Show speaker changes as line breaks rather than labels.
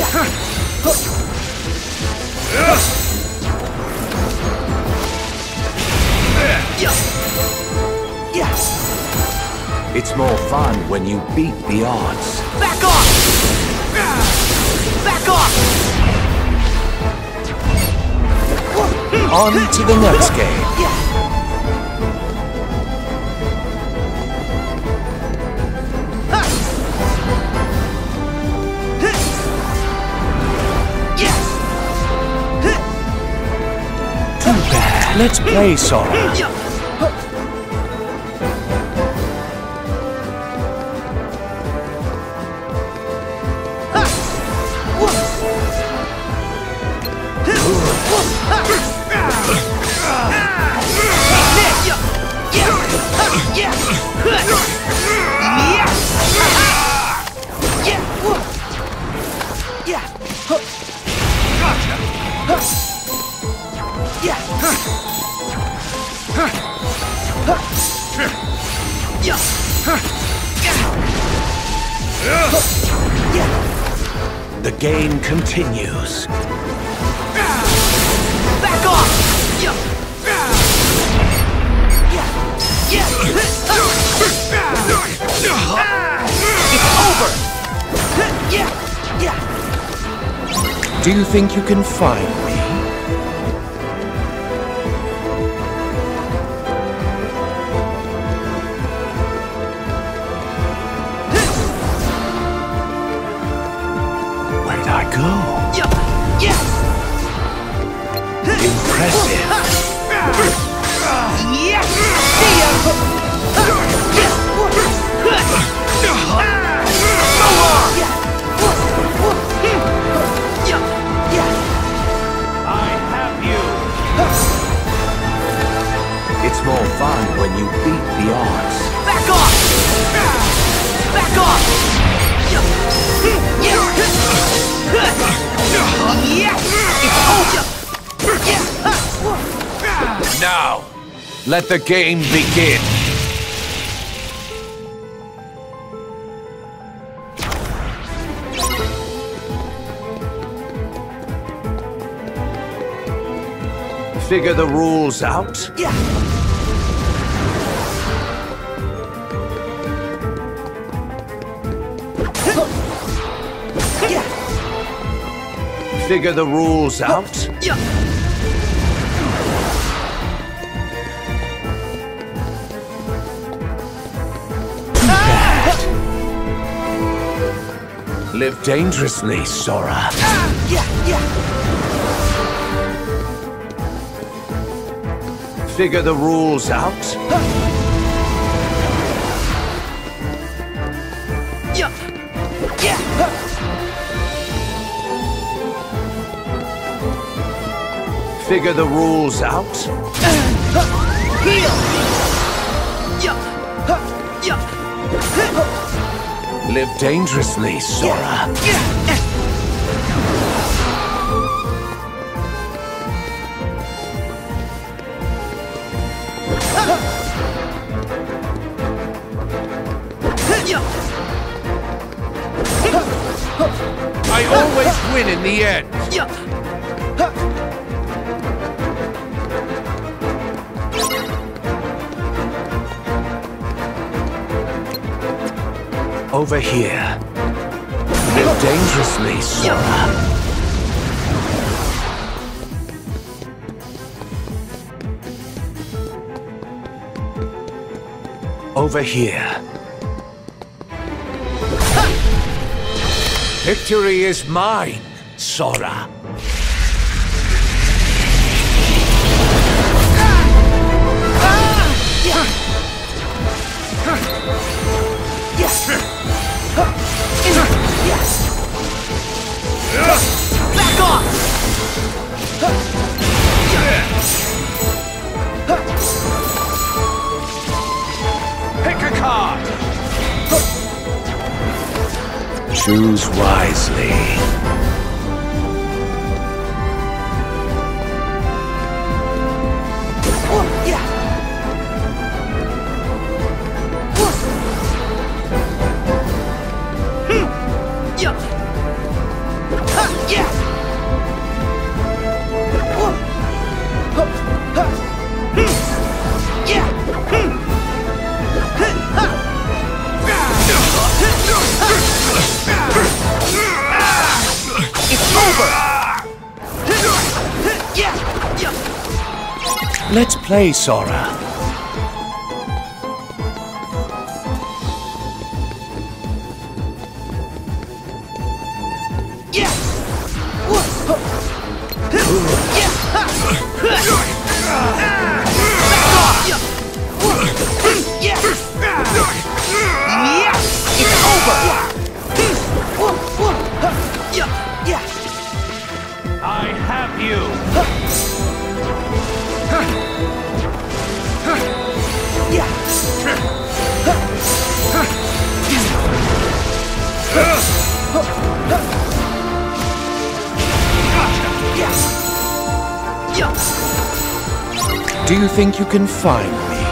It's more fun when you beat the odds.
Back off! Back off!
On to the next game. Too bad. Let's play, Sora. The game continues.
Back off! It's over!
Do you think you can find me? Where'd I go? Impressive. It's more fun when you beat the odds.
Back off! Back off!
Now, let the game begin. Figure the rules out? Figure the rules out? Too bad. Live dangerously, Sora. Figure the rules out? Figure the rules out?
Heal!
Live dangerously, Sora. I always win in the end. Over here. Live dangerously, Sora. Over here. Victory is mine, Sora.
Back off!
Pick a card. Choose wisely. Let's play, Sora.
Yeah. It's over.
I have you. Do you think you can find me?